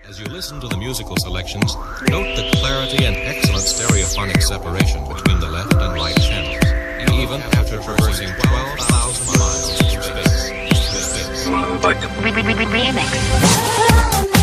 As you listen to the musical selections, note the clarity and excellent stereophonic separation between the left and right channels, even after traversing 12,000 miles through space. Remix.